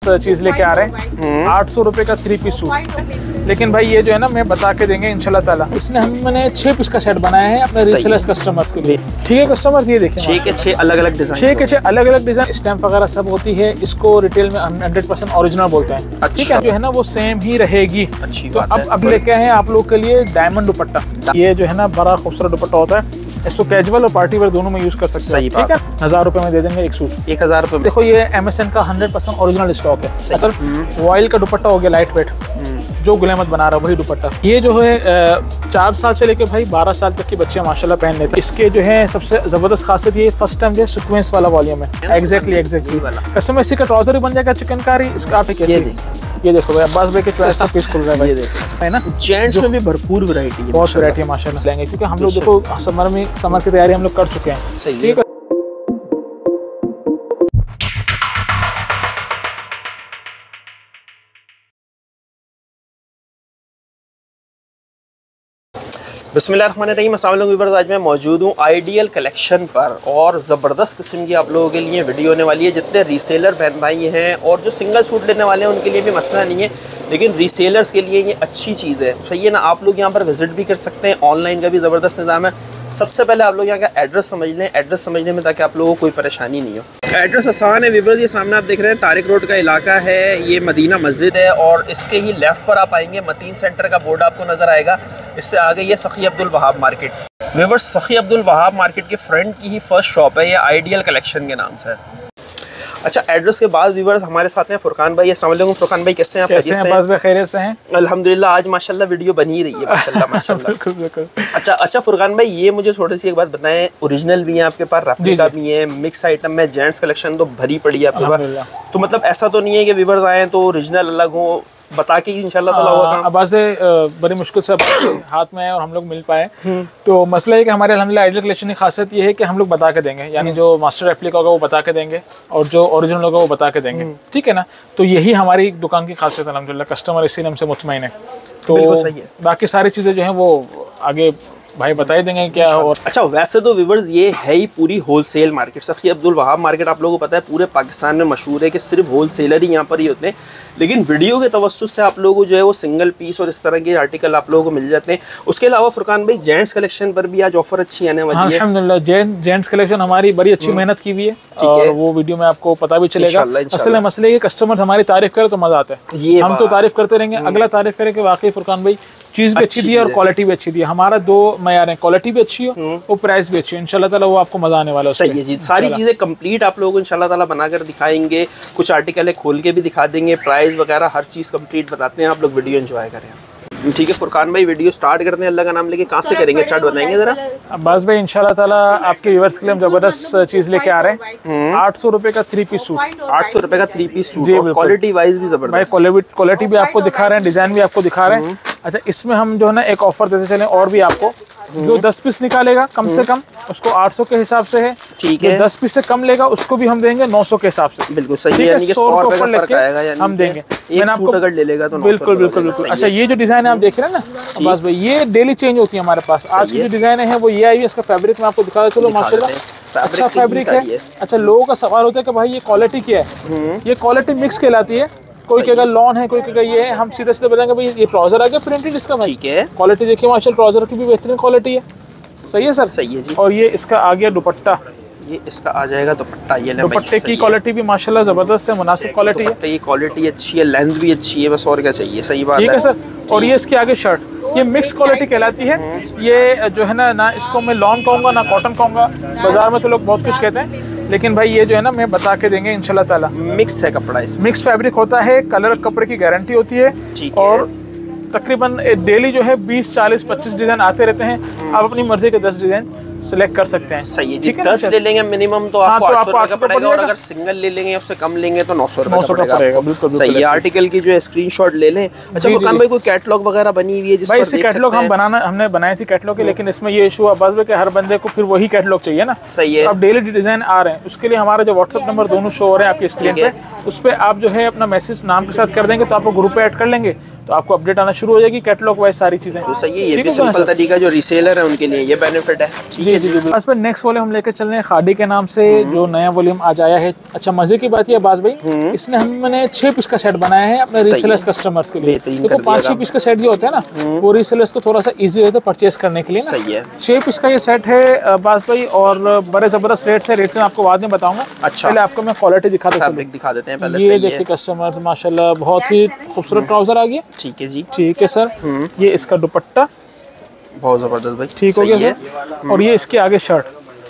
ज़बरदस्त चीज़ लेके आ रहे हैं। 800 रुपये का 3 पीस सूट। लेकिन भाई ये जो है ना मैं बता के देंगे इंशाल्लाह ताला। इसने हमने 6 पीस का सेट बनाया है अपने रीसेलर्स कस्टमर्स के लिए। ठीक है कस्टमर्स, ये देखिए 6 के 6 अलग अलग डिजाइन, 6 के 6 अलग अलग डिजाइन, स्टैम्प वगैरह सब होती है। इसको रिटेल में हम 100% ओरिजिनल बोलते हैं। ठीक है, जो है ना वो सेम ही रहेगी। अच्छी तो अब लेके आए हैं आप लोग के लिए डायमंड दुपट्टा। ये जो है ना बड़ा खूबसूरत दुपट्टा होता है। इसको कैजुअल और पार्टी वेयर दोनों में यूज कर सकते हैं। ठीक है, 1000 रुपए में दे देंगे एक सूट। 1000 रुपए। देखो ये MSN का 100% ओरिजिनल स्टॉक है। मतलब वॉइल का दुपट्टा हो गया लाइट वेट, जो गुल अहमद बना रहा है वही दुपट्टा। ये जो है 4 साल से लेकर भाई 12 साल तक की बच्चियां माशाल्लाह पहन लेते हैं। इसके जो है सबसे जबरदस्त खासियत ये फर्स्ट टाइम जो है सीक्वेंस वाला वॉल्यूम है। एग्जैक्टली कस्टमर इसी का ट्राउजर भी बन जाएगा चिकनकारी। इसका आप ये देखो भाई अब्बास भाई के चॉइस का पीस खुल रहा है भाई, है ना। जेंट्स में भी भरपूर वैरायटी है, बहुत वैरायटी है माशाल्लाह लेंगे, क्योंकि हम लोग देखो समर की तैयारी हम लोग कर चुके हैं। ठीक है। बिस्मिल्लाहिर्रहमानिर्रहीम, अस्सलाम वालेकुम व्यूअर्स। आज मैं मौजूद हूँ आइडियल कलेक्शन पर और ज़बरदस्त किस्म की आप लोगों के लिए वीडियो होने वाली है। जितने रीसेलर बहन भाई हैं और जो सिंगल सूट लेने वाले हैं उनके लिए भी मसला नहीं है, लेकिन रीसेलर्स के लिए ये अच्छी चीज़ है। सही है ना, आप लोग यहाँ पर विजिट भी कर सकते हैं। ऑनलाइन का भी ज़बरदस्त निज़ाम है। सबसे पहले आप लोग यहाँ का एड्रेस समझ लें, एड्रेस समझने में ताकि आप लोगों को कोई परेशानी नहीं हो। एड्रेस आसान है व्यूअर्स, ये सामने आप देख रहे हैं तारिक रोड का इलाका है। ये मदीना मस्जिद है और इसके ही लेफ्ट पर आप आएंगे मतीन सेंटर का बोर्ड आपको नज़र आएगा। इससे आगे ये सखी Abdul Wahab market. Viewers Sakhi Abdul Wahab market के फ्रंट की ही फर्स्ट शॉप है, ये आइडियल कलेक्शन के नाम से है। अच्छा, एड्रेस के बाद व्यूअर्स हमारे साथ हैं फुरकान भाई। अस्सलाम वालेकुम फुरकान भाई, कैसे हैं आप? कैसे हैं? बस खैरियत से हैं अल्हम्दुलिल्लाह। आज माशाल्लाह वीडियो बनी रही है माशाल्लाह माशाल्लाह। बिल्कुल। अच्छा फुरकान भाई, ये मुझे थोड़ी सी एक बात बताएं, ओरिजिनल भी है आपके पास, रेप्लिका भी है, मिक्स आइटम में जेंट्स कलेक्शन तो भरी पड़ी है आपके पास। तो मतलब ऐसा तो नहीं है कि व्यूअर्स आए तो ओरिजिनल अलग हो, बता के इंशाल्लाह ताला होगा काम। अब से बड़ी मुश्किल से हाथ में है और हम लोग मिल पाए। तो मसला है कि हमारे अल्हम्दुलिल्लाह आइडियल कलेक्शन की खासियत ये है कि हम लोग बता के देंगे, यानी जो मास्टर रेप्लिका होगा वो बता के देंगे और जो ओरिजिनल होगा वो बता के देंगे। ठीक है ना, तो यही हमारी दुकान की खासियत है अल्हम्दुलिल्लाह। कस्टमर इसी नाम से मुतमईन है। तो सही है। बाकी सारी चीज़ें जो हैं वो आगे भाई बताई देंगे क्या। और अच्छा, वैसे तो व्यूअर्स ये है ही पूरी होलसेल मार्केट। सखी अब्दुल वहाब मार्केट आप लोगों को पता है पूरे पाकिस्तान में मशहूर है कि सिर्फ होलसेलर ही यहाँ पर ही होते हैं, लेकिन वीडियो के तवज्जुह से आप लोगों को जो है वो सिंगल पीस और इस तरह के आर्टिकल आप लोगों को मिल जाते हैं। उसके अलावा फुरकान भाई जेंट्स कलेक्शन पर भी आज ऑफर अच्छी आने वाली है। अल्हम्दुलिल्लाह जेंट्स कलेक्शन हमारी बड़ी अच्छी मेहनत की हुई है और वो वीडियो में आपको पता भी चलेगा। असल मसले ये कस्टमर हमारी तारीफ करे तो मजा आता है। हम तो तारीफ करते रहेंगे, अगला तारीफ करे कि वाकई फुरकान भाई चीज़ भी अच्छी दी है और क्वालिटी भी अच्छी दी है। हमारा 2 मयार है, क्वालिटी भी अच्छी हो और प्राइस भी अच्छी है। इंशाल्लाह ताला वो आपको मजा आने वाला है। सही है जी, सारी चीज़ें कंप्लीट आप लोगों को इंशाल्लाह ताला बनाकर दिखाएंगे। कुछ आर्टिकल है खोल के भी दिखा देंगे, प्राइस वगैरह हर चीज़ कंप्लीट बताते हैं। आप लोग वीडियो एंजॉय करें। ठीक है फुरकान भाई, वीडियो स्टार्ट करते हैं। अल्लाह का नाम लेके कहाँ से करेंगे स्टार्ट, बताएंगे जरा। अब्बास भाई इंशाल्लाह ताला आपके व्यूअर्स के लिए हम जबरदस्त चीज़ लेके आ रहे हैं। 800 रुपये का 3 पीस सूट। 800 रुपये का 3 पीस सूट, क्वालिटी वाइज भी जबरदस्त भाई। क्वालिटी भी आपको दिखा रहे हैं, डिजाइन भी आपको दिखा रहे हैं। अच्छा, इसमें हम जो है ना एक ऑफर देते चले और भी आपको, जो 10 पीस निकालेगा कम से कम उसको 800 के हिसाब से है। ठीक है, 10 पीस से कम लेगा उसको भी हम देंगे 900 के हिसाब से। बिल्कुल सही है, यानी कि 100 रुपये का फर्क आएगा, यानी हम देंगे। एक सूट अगर ले लेगा तो बिल्कुल बिल्कुल बिल्कुल। अच्छा, ये जो डिजाइन है आप देख रहे हैं ना बस भाई, ये डेली चेंज होती है हमारे पास। आज की जो डिजाइन है वो ये आई है। इसका फैब्रिक मैं आपको दिखा रहा, चलो माशाल्लाह अच्छा फैब्रिक है। अच्छा, लोगों का सवाल होता है कि भाई ये क्वालिटी क्या है। ये क्वालिटी मिक्स कहलाती है। कोई कहेगा लॉन है, कोई कहेगा ये है। हम सीधे सीधे बताएंगे भाई ये ट्राउजर आ गया प्रिंटेड इसका भाई। ठीक है, क्वालिटी देखिए माशाल्लाह, ट्राउजर की भी बेहतरीन क्वालिटी है। सही है सर? सही है जी। और ये इसका आ गया दुपट्टा, ये इसका आ जाएगा दुपट्टा। ये दुपट्टे की क्वालिटी भी माशाल्लाह जबरदस्त है, मुनासिब क्वालिटी है। ये क्वालिटी अच्छी है, लेंथ भी अच्छी है, बस और क्या चाहिए। सही बात है। ठीक है सर। और ये इसके आगे शर्ट, ये मिक्स क्वालिटी कहलाती है। ये जो है ना इसको मैं लॉन कहूँगा ना कॉटन कहूँगा। बाजार में तो लोग बहुत कुछ कहते हैं, लेकिन भाई ये जो है ना मैं बता के देंगे इंशाल्लाह ताला। मिक्स है कपड़ा, इसमें मिक्स फैब्रिक होता है, कलर कपड़े की गारंटी होती है। और तकरीबन डेली जो है 20, 40, 25 डिज़ाइन आते रहते हैं। आप अपनी मर्जी के 10 डिज़ाइन सेलेक्ट कर सकते हैं। सही है जी। 10 ले लेंगे मिनिमम तो आपको 800 रुपये पड़ेगा, और अगर सिंगल ले लेंगे उससे कम लेंगे तो 900 रुपये पड़ेगा। बिल्कुल सही है। आर्टिकल की जो है स्क्रीनशॉट ले लें। अच्छा फुरकान भाई, कोई कैटलॉग वगैरह बनी हुई है जिस भाई? इससे कैटलॉग हमने बनाई थी कैटलॉग की, लेकिन इसमें ये इशू है बस कि हर बंदे को फिर वही कैटलॉग चाहिए ना। सही है। अब डेली डिज़ाइन आ रहे हैं, उसके लिए हमारा जो व्हाट्सअप नंबर दोनों शो हो रहे हैं आपकी स्क्रीन पे, उस पर आप जो है अपना मैसेज नाम के साथ कर देंगे तो आपको ग्रुप पे ऐड कर लेंगे। तो आपको अपडेट आना शुरू हो जाएगी कैटलॉग वाइज सारी चीजें। तो सही है, ये भी सिंपल तरीका जो रीसेलर है उनके लिए ये बेनिफिट है। जी जी जी। बस पे नेक्स्ट वॉल्यूम हम लेकर चल रहे हैं खादी के नाम से, जो नया वॉल्यूम आज आया है। अच्छा मजे की बात ये बाज भाई, इसने हमने 6 पीस का सेट बनाया है अपने रीसेलर्स कस्टमर्स के लिए। देखो 5-6 पीस का सेट जो होता है ना, वो रीसेलर्स को थोड़ा सा इजी होता है परचेस करने के लिए ना। सही है। 6 पीस का ये सेट है बाज भाई, और बड़े जबरदस्त रेट्स है। रेट्स मैं आपको बाद में बताऊंगा। अच्छा, पहले आपको मैं क्वालिटी दिखा देते हैं पहले। ये देखिए कस्टमर्स माशाल्लाह बहुत ही खूबसूरत ट्राउजर आ गया। ठीक है जी, ठीक है सर। ये इसका दुपट्टा बहुत जबरदस्त भाई, ठीक हो गया सर। और ये इसके आगे शर्ट,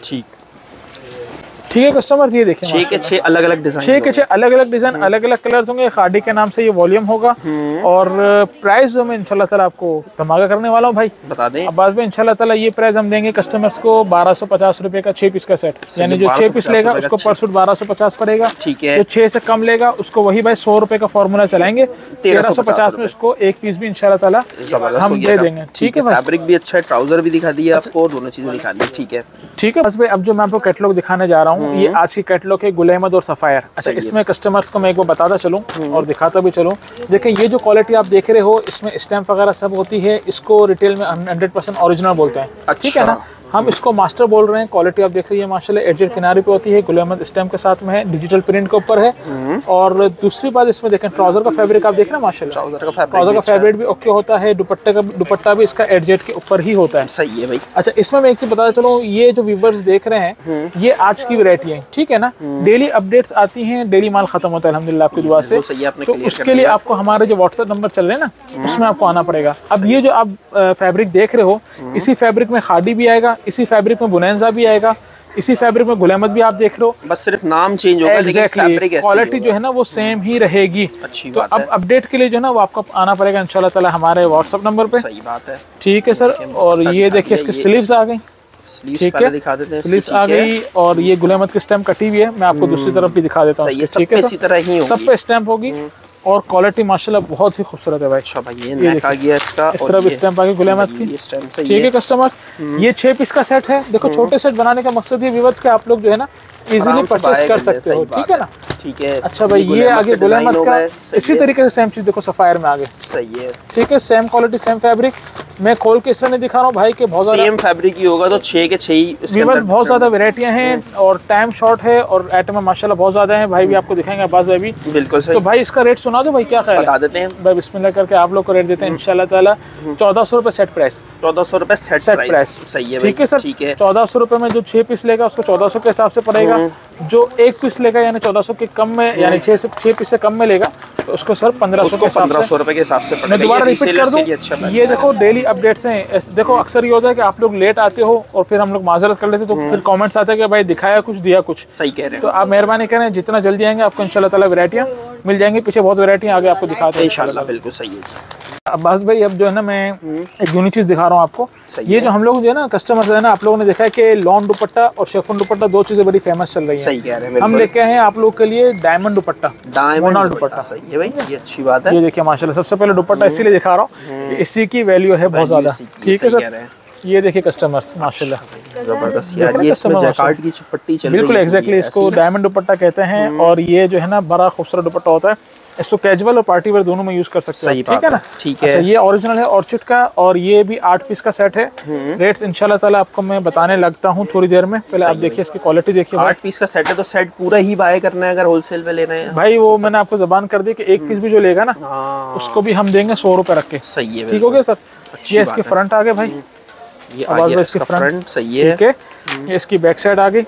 ठीक है कस्टमर्स। ये देखिए 6 के 6 अलग अलग डिजाइन, 6 के 6 अलग अलग डिजाइन, अलग अलग कलर्स होंगे। खादी के नाम से ये वॉल्यूम होगा। और प्राइस जो मैं इंशाल्लाह ताला आपको धमाका करने वाला हूँ भाई, बता दें। अब्बास भाई इंशाल्लाह ताला ये प्राइस हम देंगे कस्टमर्स को 1250 रुपए का 6 पीस का सेट। यानी जो 6 पीस लेगा उसको पर सूट 1250 पड़ेगा। ठीक है। जो 6 से कम लेगा उसको वही भाई 100 रुपए का फॉर्मूला चलाएंगे, 1350 में उसको एक पीस भी इंशाल्लाह ताला हम दे देंगे। ठीक है भाई, फैब्रिक भी अच्छा है, ट्राउजर भी दिखा दिया आपको, दोनों चीजें दिखा दी। ठीक है ठीक है बस भाई। अब जो मैं आपको कैटलॉग दिखाने जा रहा हूँ, ये आज की कैटलॉग है गुल अहमद और सफायर। अच्छा इसमें कस्टमर्स को मैं एक बार बताता चलूँ और दिखाता भी चलूँ। देखिए ये जो क्वालिटी आप देख रहे हो, इसमें स्टैम्प वगैरह सब होती है। इसको रिटेल में 100% ओरिजिनल बोलते हैं। ठीक है ना, हम इसको मास्टर बोल रहे हैं। क्वालिटी आप देख रही है माशाल्लाह, एडजेड किनारे पे होती है, गुल अहमद स्टैम्प के साथ में है, डिजिटल प्रिंट के ऊपर है। और दूसरी बात इसमें देखें ट्राउजर का फैब्रिक आप देख रहे हैं माशाल्लाह, ट्राउजर का फैब्रिक भी ओके होता है। दुपट्टा भी इसका एडजेड के ऊपर ही होता है। सही है भाई। अच्छा इसमें मैं एक चीज बताता चलूँ, ये जो व्यूवर्स देख रहे हैं ये आज की वैरायटी है। ठीक है ना, डेली अपडेट्स आती हैं, डेली माल खत्म होता है अल्हम्दुलिल्लाह आपकी दुआ से। तो उसके लिए आपको हमारे जो व्हाट्सएप नंबर चल रहे हैं ना, उसमें आपको आना पड़ेगा। अब ये जो आप फैब्रिक देख रहे हो, इसी फैब्रिक में खादी भी आएगा, इसी फैब्रिक में बुनैंजा भी आएगा, इसी फैब्रिक में गुल अहमद भी आप देख रहे हो। बस सिर्फ नाम चेंज होगा, लेकिन फैब्रिक ऐसी क्वालिटी जो है ना वो सेम ही रहेगी। अच्छी तो बात अब है। अपडेट के लिए जो है ना वो आपको आना पड़ेगा इंशाल्लाह ताला हमारे व्हाट्सएप नंबर पे। सही बात है। ठीक है सर। और ये देखिए इसके स्लीव्स आ गई। ठीक है, दिखा देते हैं। स्लीव्स आ गई और ये गुल अहमद की स्टैम्प कटी हुई है। मैं आपको दूसरी तरफ भी दिखा देता हूँ। ठीक है, इसी तरह ही होगी, सब पे स्टैम्प होगी और क्वालिटी माशाल्लाह बहुत ही खूबसूरत है भाई। अच्छा भाई, ये नेक आ गया इसका, इस तरह भी स्टैम्प आ गई गुल अहमद की। ठीक है कस्टमर्स, ये 6 पीस का सेट है। देखो छोटे सेट बनाने का मकसद ये व्यूअर्स के आप लोग जो है ना इजीली परचेस कर सकते हो। ठीक है ना। ठीक है। अच्छा भाई, ये आगे गुल अहमद का इसी तरीके से सेम चीज देखो सफायर में आगे। सही है। ठीक है, सेम क्वालिटी सेम फैब्रिक। मैं खोल के इसलिए नहीं दिखा रहा हूँ भाई के बहुत ज्यादा सेम फैब्रिक ही होगा, तो 6 के 6 ही व्यूअर्स बहुत ज्यादा वेराइटियां हैं और टाइम शॉर्ट है और आइटम माशाल्लाह बहुत ज्यादा है। भाई भी आपको दिखाएंगे अब्बास भाई भी। बिल्कुल सही। तो भाई इसका रेट सुना दो भाई, क्या ख्याल है? बता देते हैं भाई बिस्मिल्लाह करके आप लोग को रेट देते हैं इंशाल्लाह ताला। 1400 रुपए सेट प्राइस। 1400 रुपए सेट प्राइस। सही है। ठीक है सर। ठीक है। 1400 रुपए में जो 6 पीस लेगा उसको 1400 के हिसाब से पड़ेगा। जो 1 पीस लेगा यानी 1400 के कम में, यानी 6 पीस से कम में लेगा तो उसको सर 1500 के हिसाब से। 1500 रुपए के हिसाब से पड़ेगा। मैं दोबारा रिपीट कर दूं, ये देखो डेली अपडेट्स हैं। देखो अक्सर ये होता है कि आप लोग लेट आते हो और फिर हम लोग माजरत कर लेते तो फिर कमेंट्स आते हैं कि भाई दिखाया कुछ दिया कुछ। सही कह रहे हैं। तो आप मेहरबानी करें, जितना जल्दी आएंगे आपको इंशाल्लाह ताला वैरायटियां मिल जाएंगी। पीछे बहुत वैरायटी आगे आपको दिखाते हैं इंशाल्लाह। बिल्कुल सही है। अब्बास भाई अब जो है ना मैं एक यूनिक चीज दिखा रहा हूँ आपको। ये जो हम लोग जो है ना कस्टमर्स है ना, आप लोगों ने देखा है कि लॉन दुपट्टा और शेफोन दुपट्टा दो चीजें बड़ी फेमस चल रही हैं। सही कह रहे हैं। हम लेके आए हैं आप लोग के लिए डायमंड दुपट्टा, डायमंड दुपट्टा। सही है भाई, ये अच्छी बात है। ये देखिए माशाल्लाह, सबसे पहले दुपट्टा इसीलिए दिखा रहा हूँ, इसी की वैल्यू है बहुत ज्यादा। ठीक है सर, ये देखिए कस्टमर्स माशाल्लाह जबरदस्त यार, ये इसमें जैकार्ड की पट्टी चल रही है। बिल्कुल एग्जैक्टली, इसको डायमंड दुपट्टा कहते हैं। और ये जो है ना बड़ा खूबसूरत दुपट्टा होता है, इसको कैजुअल और पार्टी वेयर दोनों में यूज कर सकते हैं। ठीक है ना। ठीक है। अच्छा ये ओरिजिनल है ऑर्चिड का और ये भी 8 पीस का सेट है। रेट्स इंशाल्लाह ताला आपको मैं बताने लगता हूँ थोड़ी देर में। पहले आप देखिए इसकी क्वालिटी देखिए। 8 पीस का सेट है तो सेट पूरा ही बाय करना है अगर होलसेल में लेना है भाई। वो मैंने आपको जबान कर दी कि 1 पीस भी जो लेगा ना उसको भी हम देंगे 100 रुपए रख के। सही है। ठीक हो गया सर। ये इसके फ्रंट आ गए भाई, ये आगे इसका फ्रंट। सही है। ठीक है, ये इसकी बैक साइड आ गई।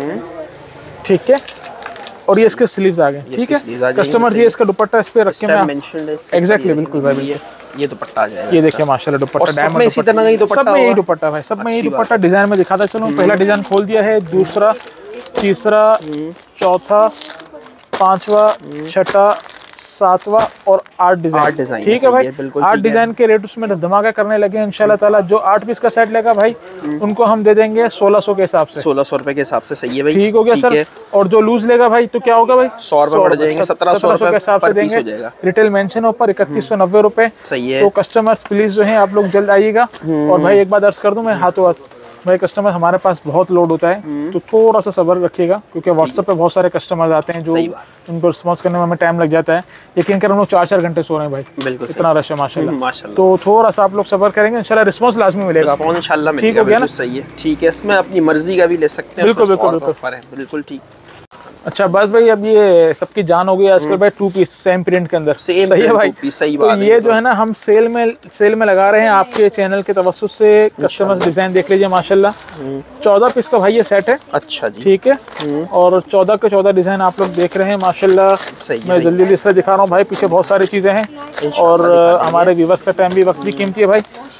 ठीक है, और ये इसके स्लीव्स आ गए। ठीक है कस्टमर, ये इसका दुपट्टा इस पे रख के मैं एग्जैक्टली बिल्कुल भाई ये दुपट्टा आ जाएगा। ये देखिए माशाल्लाह दुपट्टा डायमंड इसी तरह का दुपट्टा, सब में यही दुपट्टा भाई, सब में यही दुपट्टा। डिजाइन में दिखाता चलो, पहला डिजाइन खोल दिया है, दूसरा, तीसरा, चौथा, पांचवा, छठा, 7वां और 8 डिजाइन। ठीक है भाई, 8 डिजाइन के रेट उसमें धमाका करने लगे इंशाल्लाह ताला। जो 8 पीस का सेट लेगा भाई उनको हम दे देंगे 1600 के हिसाब से। 1600 रुपए के हिसाब से। सही है भाई। ठीक हो गया सर। और जो लूज लेगा भाई तो क्या होगा भाई, 100 रुपए बढ़ जाएंगे, 1700 के हिसाब से देंगे। रिटेल मेंशन ऊपर 3190 रुपए। सही है। तो कस्टमर्स प्लीज जो है आप लोग जल्द आइएगा। और भाई एक बात अर्ज कर दूं मैं, हाथों हाथ भाई कस्टमर हमारे पास बहुत लोड होता है, तो थोड़ा सा सब्र रखिएगा, क्योंकि व्हाट्सएप पे बहुत सारे कस्टमर्स आते हैं जो उनको रिस्पॉन्स करने में हमें टाइम लग जाता है। यकीन कर हम लोग 4-4 घंटे सो रहे हैं भाई, बिल्कुल इतना रश है माशाल्लाह। तो थोड़ा सा आप लोग सब्र करेंगे, इंशाल्लाह रिस्पॉन्स लाजमी मिलेगा, इंशाल्लाह ठीक हो गया ना? सही है, ठीक है। इसमें अपनी मर्जी का भी ले सकते हैं, बिल्कुल बिल्कुल बिल्कुल ठीक। अच्छा बस भाई, अब ये सबकी जान हो गई आजकल भाई, 2 पीस सेम प्रिंट के अंदर, सही है भाई, सही तो बात ये जो है ना हम सेल में लगा रहे हैं आपके चैनल के तवज्जुह से। कस्टमर्स डिजाइन देख लीजिए माशाल्लाह, 14 पीस का भाई ये सेट है। अच्छा जी, ठीक है, और 14 के 14 डिजाइन आप लोग देख रहे हैं माशाल्लाह। मैं जल्दी इसलिए दिखा रहा हूँ भाई, पीछे बहुत सारी चीजें हैं और हमारे व्यूअर्स का टाइम भी वक्त भी कीमती है भाई।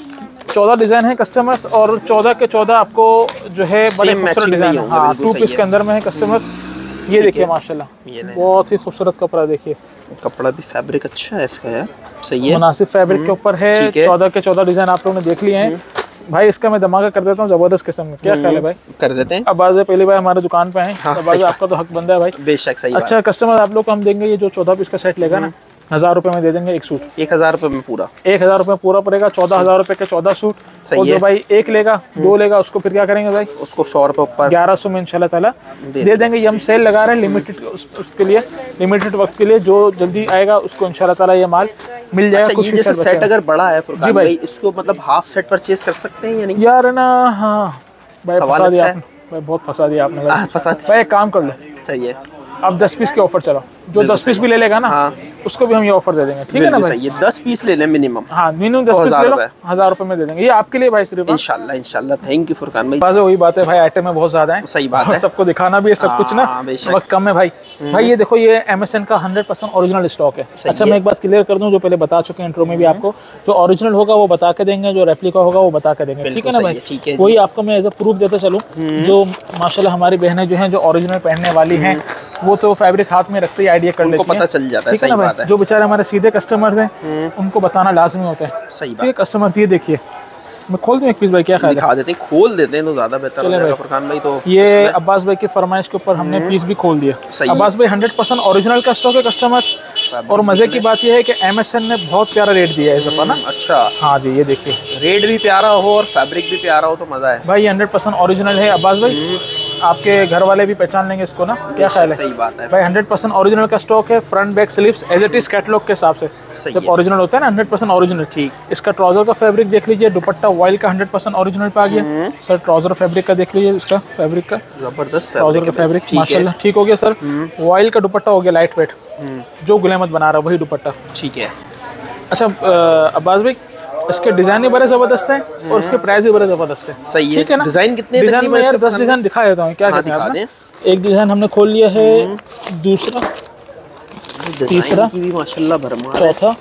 14 डिजाइन है कस्टमर्स, और 14 के 14 आपको जो है बड़े खूबसूरत डिजाइन है। हाँ, 2 पीस के अंदर में है कस्टमर्स। ये देखिए माशाल्लाह, बहुत ही खूबसूरत कपड़ा, देखिए कपड़ा भी फैब्रिक अच्छा है इसका यार, सही है, मुनासिब फैब्रिक के ऊपर है। 14 के 14 डिजाइन आप लोगों ने देख लिए हैं भाई। इसका मैं धमाका कर देता हूँ जबरदस्त किस्म में, क्या ख्याल है भाई? कर देते हैं। अब आज पहली बार हमारे दुकान पे हैं, आपका तो हक बनता है भाई, बेशक सही। अच्छा कस्टमर आप लोग को हम देंगे, ये जो 14 पीस का सेट लेगा ना, 1000 रुपए में दे देंगे एक सूट। 1000 रुपए में पूरा, 1000 रुपए पूरा पड़ेगा, 14000 रुपए के 14 सूट। और जो भाई एक लेगा, 2 लेगा, उसको फिर क्या करेंगे भाई? उसको 100 रुपए ऊपर 1100 में इंशाल्लाह ताला दे देंगे। ये हम सेल लगा रहे हैं लिमिटेड, उसके लिए लिमिटेड वक्त के लिए, जो जल्दी आएगा उसको इंशाल्लाह ताला ये माल मिल जाएगा। अच्छा, कुछ ये जैसे सेट अगर बड़ा है फुरकान भाई, इसको मतलब हाफ सेट परचेज कर सकते हैं या नहीं यार? ना हाँ भाई, फंसा दिया आपने भाई, बहुत फंसा दिया आपने भाई। एक काम कर लो, सही है, अब 10 पीस के ऑफर चलो, जो 10 पीस भी ले लेगा ना, उसको भी हम ये ऑफर दे देंगे, ठीक है ना भाई? ये 10 पीस ले लें मिनिमम। हाँ, मिनिमम 10 पीस ले लो, 1000 रुपए में दे देंगे, ये आपके लिए भाई सिर्फ। इंशाल्लाह इंशाल्लाह, थैंक यू फुरकान भाई। बस वही बात है भाई, आइटम में बहुत ज्यादा है, सही बात है, सबको दिखाना भी है सब कुछ ना, वक्त कम है भाई। भाई ये देखो, ये MSN का 100% ओरिजिनल स्टॉक है। अच्छा मैं एक बात क्लियर कर दूं, जो पहले बता चुके हैं इंट्रो में भी आपको, जो ओरिजिनल होगा वो बता के देंगे, जो रेप्लिका होगा वो बता के देंगे, ठीक है ना भाई? वही आपको मैं एज अ प्रूफ देता चलूँ, जो माशाल्लाह हमारी बहनें जो हैं जो ओरिजिनल पहनने वाली हैं, वो तो फैब्रिक हाथ में रखते ही आइडिया कर लेते हैं, पता चल जाता है, ठीक है ना भाई? जो बेचारे हमारे सीधे कस्टमर्स हैं उनको बताना लाजमी होता है, सही बात। कस्टमर्स ये देखिए, मैं खोल दूं एक पीस भाई, क्या ख्याल है? दिखा देते हैं, खोल देते हैं तो ज्यादा बेहतर रहेगा फुरकान भाई। तो ये अब्बास भाई की फरमाइश के ऊपर हमने पीस भी खोल दिया। अब्बास भाई 100% ओरिजिनल का स्टॉक है कस्टमर्स, और मजे की बात यह है कि MSN ने बहुत प्यारा रेट दिया है इस दफा ना। अच्छा, हाँ जी, ये देखिए, रेट भी प्यारा हो और फैब्रिक भी प्यारा हो तो मजा है भाई। 100% ओरिजिनल है अब्बास भाई, आपके घर वाले भी पहचान लेंगे इसको ना, क्या ख्याल है? सही बात है भाई, 100% ओरिजिनल का स्टॉक है, front back sleeves as it is catalogue के हिसाब से, जब ओरिजिनल होता है ना 100% ओरिजिनल। ठीक, इसका ट्राउजर का फैब्रिक देख लीजिए, दुपट्टा वॉइल का 100% ओरिजिनल पे आ गया सर। ट्राउजर फैब्रिक का देख लीजिए, इसका फैब्रिक का जबरदस्त ट्राउजर का फैब्रिक माशाल्लाह ठीक हो गया सर। वॉइल का दुपट्टा हो गया लाइट वेट, जो गुलामत बना रहा है वही दुपट्टा, ठीक है। अच्छा अब्बास भाई, इसके डिजाइन भी बड़े जबरदस्त हैं और इसके प्राइस भी बड़े जबरदस्त हैं, सही है, ठीक है ना? डिजाइन कितने डिजाइन में यार 10 डिजाइन दिखा देता हूँ, क्या कहते हैं? एक डिजाइन हमने खोल लिया है, दूसरा, तीसरा की भी माशाल्लाह भरमार है, चौथा,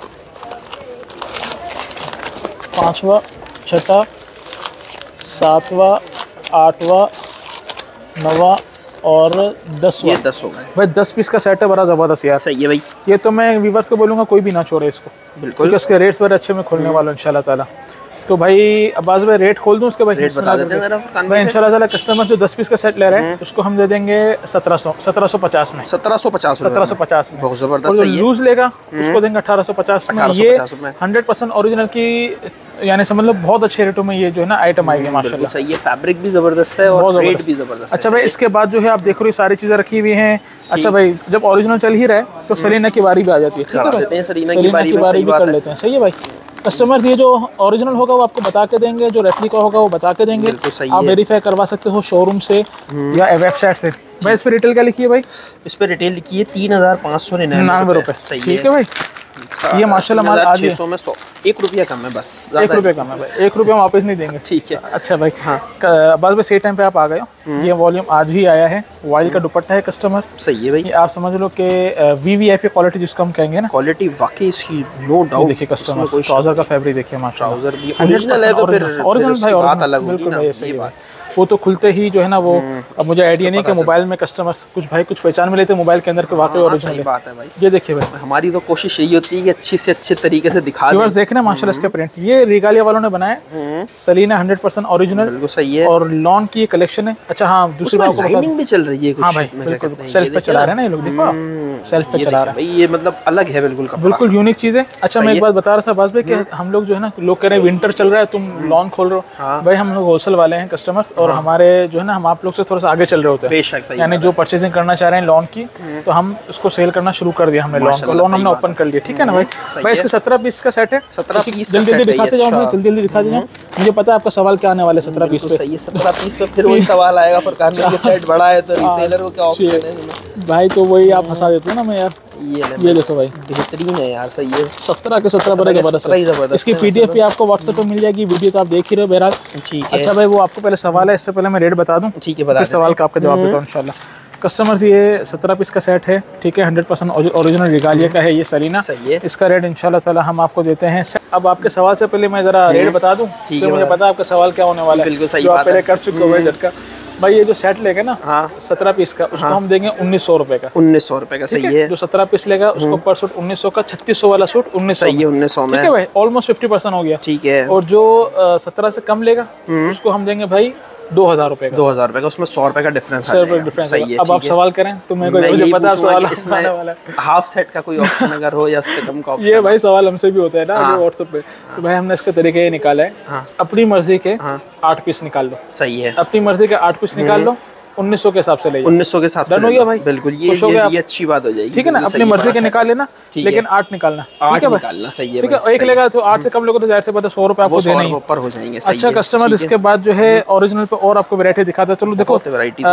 पांचवा, छठा, सातवां, आठवां, नवा और 10वां। ये 10 हो गए भाई। 10 पीस का सेट है, बड़ा जबरदस्त यार, सही है भाई। ये तो मैं व्यूअर्स को बोलूँगा कोई भी ना छोड़े इसको, बिल्कुल, क्योंकि उसके रेट्स बड़े अच्छे में खोलने वाला इंशाल्लाह ताला। तो भाई अब्बास भाई रेट खोल दूं उसके बाद रेट बता देते हैं भाई इंशाल्लाह ताला। कस्टमर जो 10 पीस का सेट ले रहे हैं उसको हम दे देंगे 1750 में, 1750 में। बहुत जबरदस्त है। लूज लेगा उसको देंगे 1850 में। ये 100% ओरिजिनल की, यानी समझ लो बहुत अच्छे रेटों में ये जो है ना आइटम आएगी माशाल्लाह। सही है, फैब्रिक भी जबरदस्त है और रेट भी जबरदस्त है। अच्छा भाई, इसके बाद जो है आप देख रहे हो सारी चीजें रखी हुई हैं। अच्छा भाई, जब ओरिजिनल चल ही रहा है तो सलीना की बारी भी आ जाती है, सलीना की बारी भी कर लेते हैं, सही है भाई। कस्टमर्स ये जो ओरिजिनल होगा वो आपको बता के देंगे, जो रेप्लिका होगा वो बता के देंगे, आप वेरीफाई करवा सकते हो शोरूम से या वेबसाइट से। भाई इस पे रिटेल क्या लिखी है भाई? इस पे रिटेल लिखी है 3599 रुपए, ठीक है भाई। ये माशाल्लाह माल आज 600 में 100, 1 रुपया कम है बस, 1 रुपया कम है भाई, 1 रुपया वापस नहीं देंगे, ठीक है। अच्छा भाई, हाँ बस सही टाइम पे आप आ गए हो। ये वॉल्यूम आज ही आया है, वॉइल का दुपट्टा है कस्टमर्स, सही है भाई। आप समझ लो कि VVIP क्वालिटी जिसको हम कहेंगे ना, क्वालिटी वाकई इसकी नो डाउट। देखिए कस्टमर ट्राउजर का फैब्रिक देखिए माशाल्लाह, ट्राउजर भी ओरिजिनल है तो फिर ओरिजिनल भाई, बात अलग होगी ना, ये बात। वो तो खुलते ही जो है ना वो, अब मुझे आइडिया नहीं कि मोबाइल में कस्टमर्स कुछ भाई कुछ पहचान में लेते मोबाइल के अंदर के वाकई ओरिजिनल बात है भाई। ये देखिए भाई, हमारी तो कोशिश यही होती है कि अच्छी से अच्छे तरीके से दिखा दें। देख रहे हैं माशाल्लाह इसका प्रिंट, ये रिगालिया वालों ने बनाया, सलीना 100% ओरिजिनल, बिल्कुल सही है। और लॉन की कलेक्शन है। अच्छा हाँ, दूसरी बात लाइनिंग भी चल रही है कुछ। हाँ भाई बिल्कुल, सेल्फ पे चला रहे हैं ना ये लोग, देखो सेल्फ पे चला रहे हैं भाई, ये मतलब अलग है बिल्कुल कपड़ा, बिल्कुल यूनिक चीज है। अच्छा मैं एक बात बता रहा था बास भाई कि हम लोग जो है ना, लोग कह रहे हैं विंटर चल रहा है तुम लॉन खोल रहे हो, भाई हम लोग होलसेल वाले हैं कस्टमर्स, और हमारे जो है ना हम आप लोग से थोड़ा सा आगे चल रहे होते हैं, यानी जो परचेजिंग करना चाह रहे हैं लॉन की, तो हम उसको सेल करना शुरू कर दिया हमने, लॉन को, लॉन हमने ओपन कर लिया, ठीक है ना भाई। भाई इसके 17 पीस का सेट है, 17 पीस जल्दी जल्दी दिखाते जाओ, जल्दी जल्दी दिखा दीजिए, मुझे पता है आपका सवाल क्या आने वाले 17 पीस पे। सही है, 17 पीस तो फिर वही सवाल आएगा, फरकान का सेट बड़ा है तो रीसेलर को क्या ऑप्शन है भाई, तो वही आप हंसा देते हो ना मैं यार। ये देखो भाई बेहतरीन है यार, सही है, 17 के 17 बड़े जबरदस्त है। इसकी PDF भी आपको WhatsApp पे मिल जाएगी, वीडियो तो आप देख ही रहे हो बहरहाल, ठीक है। अच्छा भाई वो आपको पहले सवाल है, इससे पहले मैं रेट बता दूं, ठीक है, बता सवाल का आपका जवाब देता हूँ इंशाल्लाह। कस्टमर्स ये 17 पीस का सेट है, ठीक है, 100% ओरिजिनल रिगालिया का है ये सलीना, सही है। इसका रेट इंशाल्लाह ताला हम आपको देते हैं। अब आपके सवाल से पहले मैं जरा रेट बता दूं, तो मुझे पता है आपका सवाल क्या होने वाला है, बिल्कुल सही बात है, पहले कर चुके हो झटका। भाई ये जो सेट लेगा ना 17 पीस का, उसको हम देंगे 1900 रुपए का, 1900 रुपए का, सही है। जो 17 पीस लेगा उसको पर सूट 1900 का, 3600 वाला सूट 1900, सही है, 1900 में, ठीक है भाई, ऑलमोस्ट 50% हो गया, ठीक है। और जो 17 से कम लेगा उसको हम देंगे भाई 2000 रुपए का, 2000 रुपए का, उसमें 100 रुपए का डिफरेंस है, सही है। अब आप सवाल करें तो मुझे पता है सवाल इसमें हाफ सेट का कोई ऑप्शन अगर हो या उससे कम का ऑप्शन, ये भाई सवाल हमसे भी होता है ना व्हाट्सएप पे, तो भाई हमने इसका तरीका ये निकाला है, अपनी मर्जी के 8 पीस निकाल लो, सही है, अपनी मर्जी के 8 पीस निकाल लो, 1900 के हिसाब से ले, 1900 के हिसाब से हो गया भाई, बिल्कुल ये अच्छी बात हो जाएगी, ठीक है ना। अपनी मर्जी के निकाल लेना, लेकिन 8 निकालना, 8 निकालना, सही है, ठीक है। एक लेगा तो 8 से कम लोगों तो जाहिर से बात है 100 रुपए आपको देना ही ऊपर हो जाएंगे। अच्छा कस्टमर, इसके बाद जो है ओरिजिनल पे और आपको वैरायटी दिखाता है, चलो देखो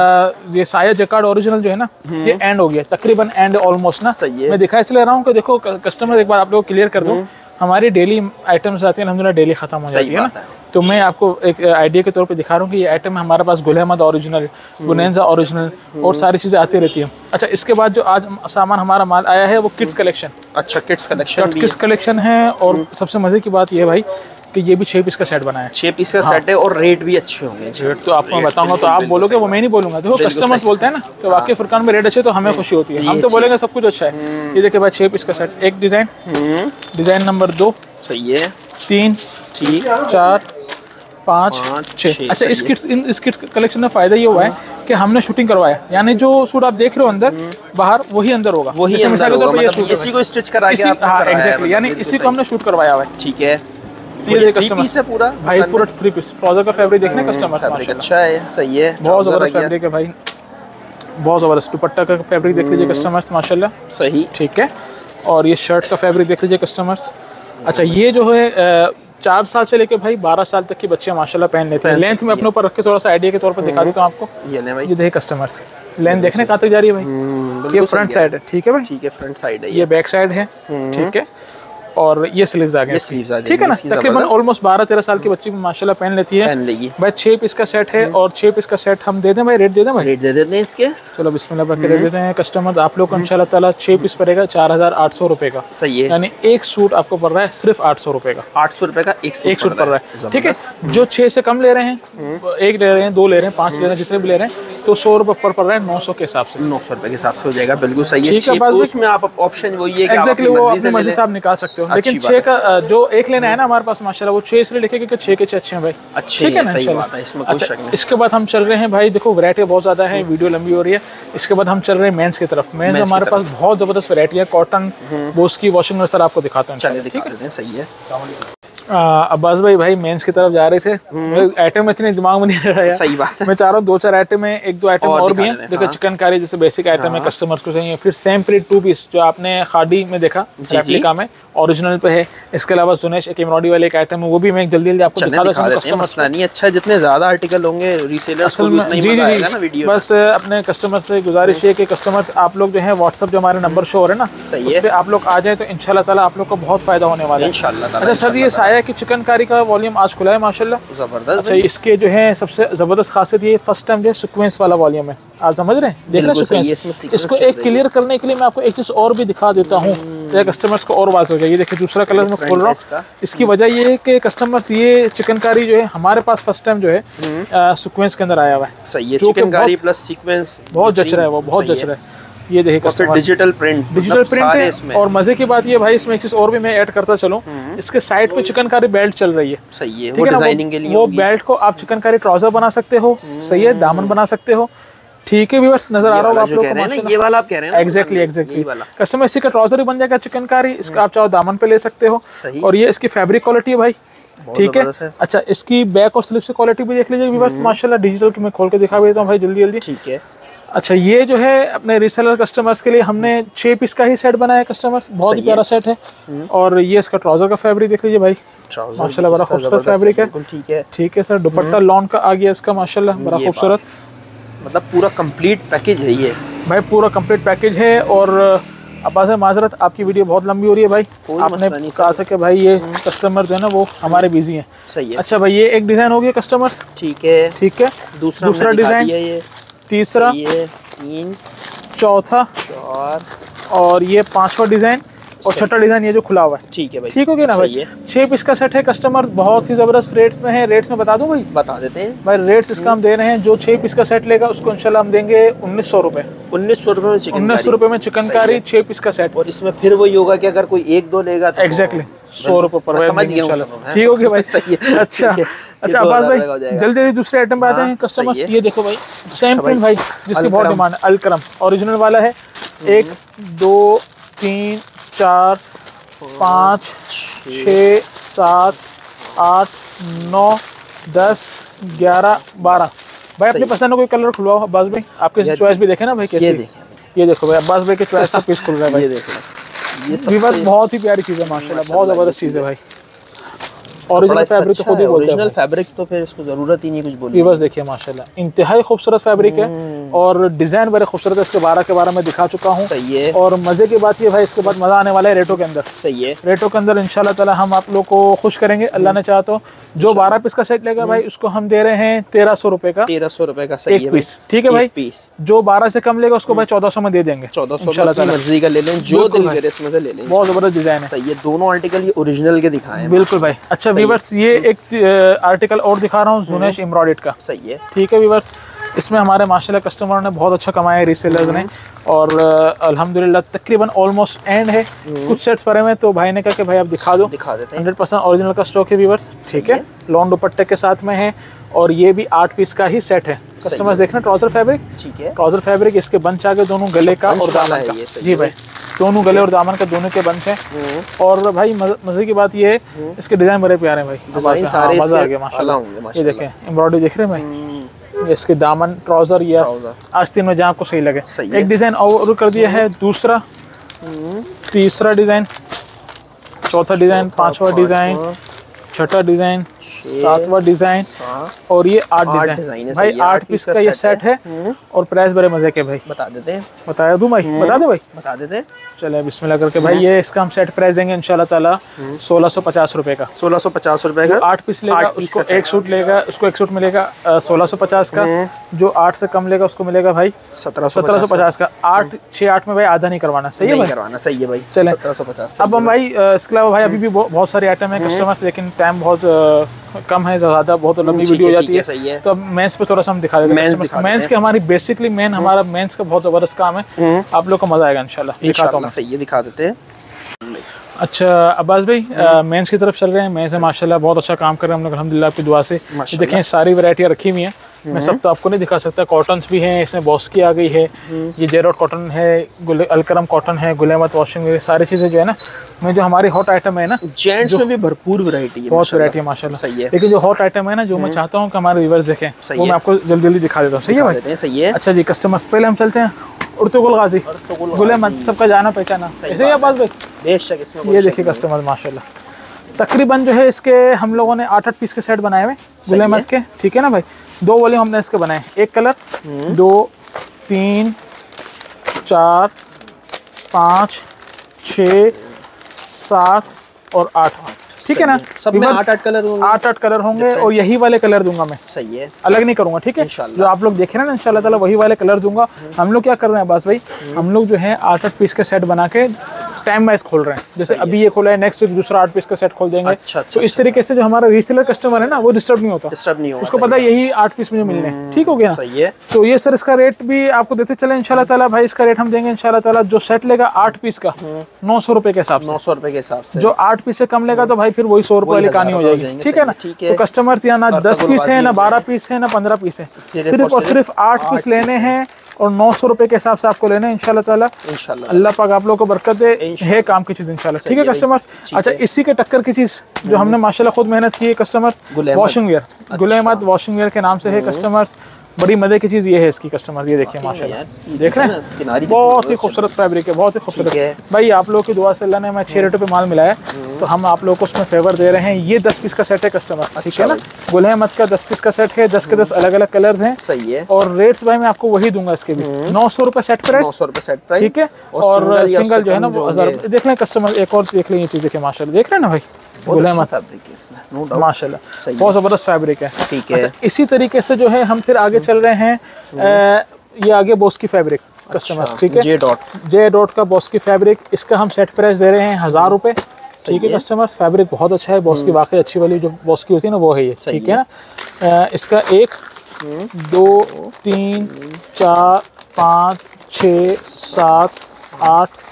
ये साया जैकार्ड ओरिजिनल जो है ना, ये एंड हो गया तकरीबन, एंड ऑलमोस्ट ना, सही है। मैं दिखा इसलिए रहा हूँ कि देखो कस्टमर, एक बार आप लोग क्लियर कर दो, हमारी डेली आइटम्स आती है अल्हम्दुलिल्लाह, डेली खत्म हो जाती है ना, तो मैं आपको एक आइडिया के तौर पे दिखा रहा हूँ कि ये आइटम हमारे पास गुल अहमद ओरिजिनल, गुनेंजा ओरिजिनल और सारी चीज़ें आती रहती हैं। अच्छा इसके बाद जो आज सामान हमारा माल आया है वो किड्स कलेक्शन, अच्छा किड्स कलेक्शन है, और सबसे मज़े की बात ये भाई कि ये भी 6 पीस का सेट बना है, 6 पीस का सेट है, और रेट भी अच्छे होंगे। रेट तो आपको मैं बताऊंगा तो आप बोलोगे, वो मैं नहीं बोलूंगा, देखो कस्टमर्स बोलते हैं ना कि वाकई फुरकान में रेट अच्छे, तो हमें खुशी होती है, हम तो बोलेंगे सब कुछ अच्छा है। ये देखिए भाई 6 पीस का सेट, एक डिज़ाइन नंबर 2, सही है, 3, ठीक, 4, 5, 6। अच्छा इस किड्स कलेक्शन में फ़ायदा ये हुआ है कि हमने शूटिंग करवाया, यानी जो सूट आप देख रहे हो अंदर बाहर वही अंदर होगा, वही अंदर होगा, मतलब इसी को स्टिच करा के, हाँ एग्जैक्टली, यानी इसी को हमने शूट करवाया हुआ है, ठीक है। ये देखिए कस्टमर पीस है पूरा भाई, पूरा 3 पीस ट्राउजर का फैब्रिक देखने कस्टमर, फैब्रिक अच्छा है, सही है, बहुत ज़बरदस्त फैब्रिक है भाई, बहुत ज़बरदस्त। दुपट्टा का फैब्रिक देख लीजिए कस्टमर्स माशाल्लाह, सही, ठीक है। और ये शर्ट का फैब्रिक देख लीजिए कस्टमर्स। अच्छा ये जो है 4 साल से लेके भाई 12 साल तक की बच्चे माशाल्लाह पहन लेते हैं। लेंथ में अपने ऊपर रख के थोड़ा सा आइडिया के तौर पर दिखा देता हूँ आपको, ये देखिए कस्टमर्स, लेंथ देखने कहाँ तक जा रही है भाई, ये फ्रंट साइड है, ठीक है भाई, ठीक है, फ्रंट साइड है, ये बैक साइड है, ठीक है, और ये स्लीव्स आ गए, ठीक है ना, तकरीबन ऑलमोस्ट 12-13 साल की बच्ची माशाल्लाह पहन लेती है, भाई 6 पीस का सेट है, और 6 पीस का सेट हम दे दें भाई, रेट दे दें भाई, रेट दे देते हैं इसके, चलो बिस्मिल्लाह करके दे देते हैं कस्टमर, आप लोग को इंशाल्लाह ताला 6 पीस पड़ेगा 4800 रुपए का, सही है, यानी एक सूट आपको पड़ रहा है सिर्फ 800 रुपए का, 800 रुपए का एक सूट पड़ रहा है, ठीक है। जो 6 से कम ले रहे हैं, 1 ले रहे हैं, 2 ले रहे हैं, 5 ले रहे हैं, जितने भी ले रहे हैं, तो 100 रुपए पर पड़ रहा है 900 के हिसाब से, 900 रुपए के हिसाब से हो जाएगा, बिल्कुल सही है। उसमें आप ऑप्शन वही है कि एग्जैक्टली वो अपनी मर्जी से आप निकाल सकते हो, लेकिन 6 का जो 1 लेना है ना हमारे पास माशाल्लाह, वो 6 इसलिए लिखे क्योंकि 6 के 6 अच्छे हैं भाई, ठीक है ना, इसमें कोई शक नहीं। इसके बाद हम चल रहे हैं भाई, देखो वैरायटी बहुत ज़्यादा है, वीडियो लंबी हो रही है, इसके बाद हम चल रहे हैं मेंस की तरफ। मेंस हमारे पास बहुत ज़बरदस्त वैरायटी है, कॉटन, बोस की, वॉशिंग मशीन आपको दिखाता हूँ, ठीक है, सही है। अब्बास भाई मेंस की तरफ जा रहे थे, आइटम इतने दिमाग में नहीं रहा है, सही बात है, मैं चाह रहा हूँ 2-4 आइटम है, 1-2 आइटम और भी हैं, देखो चिकन कारी जैसे बेसिक आइटम है, कस्टमर्स को चाहिए, फिर सेम प्रिंट 2 पीस जो आपने खादी में देखा, रेप्लिका में ओरिजिनल पे है, इसके अलावा जुनेश एक एम्ब्रॉयडरी वाले एक आइटम है, वो भी मैं जल्दी जल्दी आपको दिखा दूं कस्टमर्स को, नहीं अच्छा, जितने ज्यादा आर्टिकल होंगे रीसेलर्स को उतना ही मजा आएगा ना वीडियो, बस अपने कस्टमर से गुजारिश है कि कस्टमर्स आप लोग जो है व्हाट्सएप जो हमारे नंबर शो हो रहे हैं ना, उस पे आप लोग आ जाए तो इंशाल्लाह ताला आप लोग को बहुत फायदा होने वाला है, इंशाल्लाह। अच्छा सर ये साया है कि चिकनकारी का वॉल्यूम आज खुला है माशाल्लाह, जबरदस्त। अच्छा इसके जो है सबसे ज़बरदस्त खासियत ये फर्स्ट टाइम जो है सीक्वेंस वाला वॉल्यूम है, आप समझ रहे हैं, देख रहे हैं सीक्वेंस। इसको एक क्लियर करने के लिए मैं आपको एक चीज़ और भी दिखा देता हूँ, कस्टमर्स को और वाज़ हो जाए। ये देखिए दूसरा कलर मैं खोल रहा हूँ। इसकी वजह ये है कि कस्टमर्स ये चिकनकारी जो है हमारे पास फर्स्ट टाइम जो है सीक्वेंस के अंदर आया हुआ है। सही है, चिकनकारी प्लस सीक्वेंस बहुत जच रहा है, वो बहुत जच रहा है। ये देखिए कस्टमर डिजिटल प्रिंट है। और मजे की बात ये भाई इसमें एक चीज और भी मैं ऐड करता चलूं, इसके साइड पे चिकनकारी बेल्ट चल रही है। सही है, वो डिजाइनिंग के लिए वो बेल्ट को आप चिकनकारी ट्राउजर बना सकते हो, सही है, दामन बना सकते हो। ठीक है व्यूअर्स, नजर आ रहा होगा आप लोगों को, ये वाला आप कह रहे हैं। एग्जैक्टली कस्टमर इसी का ट्राउजर ही बन जाएगा चिकनकारी, इसका आप चाहो दामन पे ले सकते हो। और ये इसकी फैब्रिक क्वालिटी है भाई, ठीक है। अच्छा इसकी बैक और स्लीव से क्वालिटी भी देख लीजिए व्यूअर्स माशाल्लाह, डिजिटल की मैं खोल के दिखा देता हूँ भाई जल्दी जल्दी। ठीक है। अच्छा ये जो है अपने रीसेलर कस्टमर्स के लिए हमने 6 पीस का ही सेट बनाया कस्टमर्स, बहुत ही प्यारा सेट है। और ये इसका ट्राउजर का फैब्रिक देख लीजिए भाई, माशाल्लाह बड़ा खूबसूरत फैब्रिक है। ठीक है, ठीक है सर, दुपट्टा लॉन का आ गया इसका माशाल्लाह, बड़ा खूबसूरत, मतलब पूरा कंप्लीट पैकेज है ये भाई, पूरा कंप्लीट पैकेज है। और अब्बास माजरत आपकी वीडियो बहुत लंबी हो रही है भाई, आपने कहा था कि भाई ये कस्टमर जो है ना वो हमारे बिजी हैं। सही है। अच्छा भाई ये एक डिज़ाइन हो गया कस्टमर्स, ठीक है, ठीक है। दूसरा डिज़ाइन, ये तीसरा, ये 3, चौथा, 4 और ये 5वां डिज़ाइन, और छठा डिज़ाइन ये जो खुला हुआ है। ठीक है भाई, ठीक हो गया ना भाई। 6 पीस का सेट है कस्टमर, बहुत ही ज़बरदस्त रेट्स में है। रेट्स में बता दूं भाई, बता देते हैं भाई। रेट्स इसका हम दे रहे हैं, जो 6 पीस का सेट लेगा उसको इंशाल्लाह हम देंगे 1900 रुपये। 1900 रुपये में चिकन, 1900 रुपये में चिकनकारी 6 पीस का सेट। और इसमें फिर वही होगा कि अगर कोई 1-2 लेगा तो एग्जैक्टली 100 रुपये पर, समझ गया। ठीक हो गया भाई, सही है। अच्छा अच्छा अब्बास भाई जल्दी जल्दी दूसरे आइटम पे आते हैं कस्टमर्स। ये देखो भाई सेम प्रिंट भाई, जिसकी बहुत डिमांड है, अलकरम ओरिजिनल वाला है। 1 2 3 4 5 6 7 8 9 10 11 12 भाई, अपनी पसंद का कोई कलर खुलवाओ अब्बास भाई, आपके चॉइस भी देखे ना भाई कैसे। ये देखो भाई अब्बास भाई के चॉइस का पीस खुल रहा है भाई, ये बस बहुत ही प्यारी चीज़ है माशाल्लाह, बहुत ज़बरदस्त चीज़ है भाई। ओरिजिनल फैब्रिक तो खुद ही बोलते हैं, ओरिजिनल फैब्रिक तो फिर इसको ज़रूरत ही नहीं कुछ बोलने। व्यूअर्स देखिए माशाल्लाह इंतहाई खूबसूरत फैब्रिक है, और डिज़ाइन बड़े खूबसूरत है। इसके 12 के 12 मैं दिखा चुका हूँ। सही है। और मज़े की बात ये भाई, इसके बाद मज़ा आने वाला है रेटों के अंदर। सही है। रेटों के अंदर इंशाल्लाह ताला हम आप लोग को खुश करेंगे, अल्लाह ने चाहा तो। जो 12 पीस का सेट लेगा भाई उसको हम दे रहे हैं 1300 रुपये का, 1300 रुपये का। सही है, एक पीस। ठीक है भाई, पीस। जो 12 से कम लेगा उसको भाई 1400 में दे देंगे, 1400 मर्जी का ले लें, जो दिल करे इसमें से ले लें। बहुत ज़बरदस्त डिज़ाइन है। सही है, दोनों आर्टिकल ये ओरिजिनल के दिखाए हैं। बिल्कुल भाई। अच्छा व्यूअर्स ये एक आर्टिकल और दिखा रहा हूँ जुनेश एम्ब्रॉयडर्ड का। सही है, ठीक है व्यूअर्स, इसमें हमारे माशाल्लाह कस्टमर ने बहुत अच्छा कमाया है, रीसेलर्स ने। और अल्हम्दुलिल्लाह तकरीबन ऑलमोस्ट एंड है, कुछ सेट्स पड़े हुए, तो भाई ने कहा कि भाई आप दिखा दो, दिखा देते हैं। 100% ओरिजिनल का स्टॉक है व्यूअर्स। ठीक है, लॉन दुपट्टे के साथ में है, और ये भी 8 पीस का ही सेट है। कस्टमर्स देखना ट्राउजर फैब्रिक, ठीक है, ट्राउजर फैब्रिक, इसके बंच आ गए दोनों गले का और दामन का। जी भाई, दोनों गले और दामन का दोनों के बंच हैं। और भाई मजे की बात ये है, इसके डिजाइन बड़े प्यारे हैं भाई, डिजाइन सारे मजा आ गया माशाल्लाह। ये देखें एम्ब्रॉयडरी देख रहे हैं भाई, इसके दामन ट्राउजर या आस्तीन में जहाँ आपको सही लगे। एक डिजाइन और कर दिया है, दूसरा, तीसरा डिजाइन, चौथा डिजाइन, 5वां डिजाइन, छठा डिजाइन, 7वां डिजाइन, और ये 8 डिजाइन है भाई। 8 पीस का ये सेट है, और प्राइस बड़े मजे के भाई। बता देते हैं, बताया दूं भाई, बता दो भाई, बता देते हैं। चले बिस्मिल्लाह करके भाई, ये इसका हम सेट प्राइस देंगे इंशाल्लाह ताला 1650 रुपये का। 1650 रुपये का। 8 पीस लेगा उसको एक सूट लेगा, उसको एक सूट मिलेगा 1650 का। जो 8 से कम लेगा उसको मिलेगा भाई 1750 का। 8 6 8 में भाई आधा नहीं करवाना। सही है भाई, करवाना। सही है भाई, चले 1750। अब हम भाई इसके अलावा भाई अभी भी बहुत सारे आइटम है कस्टमर्स, लेकिन टाइम बहुत कम है, ज़्यादा बहुत लंबी वीडियो हो जाती है। तो अब मेंस पे थोड़ा सा हम दिखा देते हैं। मेंस के हमारी बेसिकली मेन हमारा मेंस का बहुत ज़बरदस्त काम है, आप लोग को मज़ा आएगा इंशाल्लाह। दिखाता हूँ, सही है, दिखा देते हैं। अच्छा अब्बास भाई मेंस की तरफ चल रहे हैं। मेंस माशाल्लाह बहुत अच्छा काम कर रहे हैं हम लोग अल्हम्दुलिल्लाह आपकी दुआ से। देखें सारी वैरायटियाँ रखी हुई हैं, मैं सब तो आपको नहीं दिखा सकता। कॉटन्स भी हैं, इसमें बॉस की आ गई है, ये जेरोट कॉटन है, अलकरम कॉटन है, गुलेमत वॉशिंग में, सारी चीज़ें जो है ना, में जो हमारी हॉट आइटम है ना, जेंट्स में भी भरपूर वैरायटी है, बहुत वैरायटी है माशाल्लाह। सही है। लेकिन जो हॉट आइटम है ना, जो मैं चाहता हूँ कि हमारे व्यूअर्स देखें, वो मैं आपको जल्दी जल्दी दिखा देता हूँ। सही है भाई, सही है। अच्छा जी कस्टमर्स, पहले हम चलते हैं उर्तुगुल गाजी, गुलेमत सबका जाना पहचाना, ऐसे ही अब्बास भाई। बेशक, इसमें ये देखिए कस्टमर माशाल्लाह, तकरीबन जो है इसके हम लोगों ने 8 पीस के सेट बनाए हुए गुलेमत के। ठीक है ना भाई, 2 वॉल्यूम हमने इसके बनाए, एक कलर, 2 3 4 5 6 7 और 8। ठीक है ना। सब में 8-8 कलर होंगे, 8-8 कलर होंगे और यही वाले कलर दूंगा मैं। सही है, अलग नहीं करूंगा, ठीक है। जो आप लोग देख रहे हैं ना इंशाल्लाह ताला वही वाले कलर दूंगा। हम लोग क्या कर रहे हैं बस भाई, हम लोग जो है 8-8 पीस के सेट बना के टाइम वाइज खोल रहे हैं। जैसे अभी ये खोला है, नेक्स्ट वीक दूसरा 8 पीस का सेट खोल देंगे। तो इस तरीके से जो हमारा रीसेलर कस्टमर है ना वो डिस्टर्ब नहीं होता, उसको पता है यही 8 पीस मुझे मिलने हैं, ठीक हो गया। सही है। तो ये सर इसका रेट भी आपको देते चले इंशाल्लाह ताला। भाई इसका रेट हम देंगे इंशाल्लाह ताला, जो सेट लेगा 8 पीस का 900 रुपए के हिसाब से, 900 रुपए के हिसाब से। जो 8 पीस से कम लेगा तो भाई फिर वही 100 रुपए वाली कहानी हो जाएगी, ठीक है ना। तो कस्टमर्स यहाँ ना 10 पीस है, ना 12 पीस है, ना 15 पीस है, सिर्फ और सिर्फ 8 पीस लेने हैं और 900 रुपए के हिसाब से आपको लेने हैं इंशाल्लाह ताला। अल्लाह पाक आप लोगों को बरकत दे, है काम की चीज इंशाल्लाह, ठीक है कस्टमर्स। अच्छा, इसी के टक्कर की चीज जो हमने माशाल्लाह खुद मेहनत की है customers, washing where, Gul Ahmed washing where के नाम से है कस्टमर्स। बड़ी मजे की चीज ये है इसकी कस्टमर्स, ये देखिए माशाल्लाह, देख रहे हैं बहुत ही खूबसूरत फैब्रिक है, बहुत ही खूबसूरत। भाई आप लोगों की दुआ से अल्लाह ने हमें अच्छे रेटों पे माल मिलाया, तो हम आप लोगों को उसमें फेवर दे रहे हैं। ये 10 पीस का सेट है कस्टमर, ठीक है ना। गुल अहमद का 10 पीस का सेट है, 10 के 10 अलग अलग कलर्स हैं। सही है। और रेट्स भाई मैं आपको वही दूंगा इसके भी, 900 रुपए सेट प्राइस, 900 रुपए सेट प्राइस, ठीक है। और सिंगल जो है ना वो 1000। देख लें कस्टमर, एक और देख लें ये चीज, देखिए माशाल्लाह, देख रहे हैं ना भाई, गुल अहमद माशाल्लाह बहुत जबरदस्त फैब्रिक है, ठीक है। अच्छा, इसी तरीके से जो है हम फिर आगे चल रहे हैं, ये आगे बॉस की फैब्रिक कस्टमर, ठीक है। जे डॉट का बॉस की फैब्रिक, इसका हम सेट प्राइस दे रहे हैं 1000 रुपए, ठीक है कस्टमर्स। फैब्रिक बहुत अच्छा है, बॉस की वाकई अच्छी वाली जो बॉस की होती है ना वो है ये, ठीक है ना। इसका 1 2 3 4 5 6 7 8